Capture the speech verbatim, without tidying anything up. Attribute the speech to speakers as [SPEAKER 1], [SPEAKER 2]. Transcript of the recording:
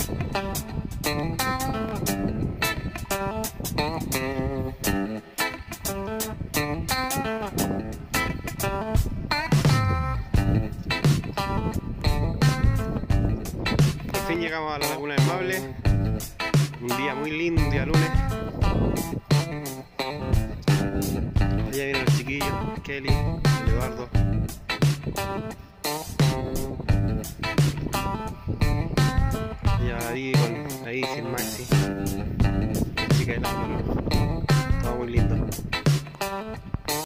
[SPEAKER 1] Por fin llegamos a la Laguna del Maule. Un día muy lindo, un día lunes. Allá vienen los chiquillos, Kelly, el Eduardo. Y ahí con ahí sin Maxi, la chica del Álvaro. Todo muy lindo.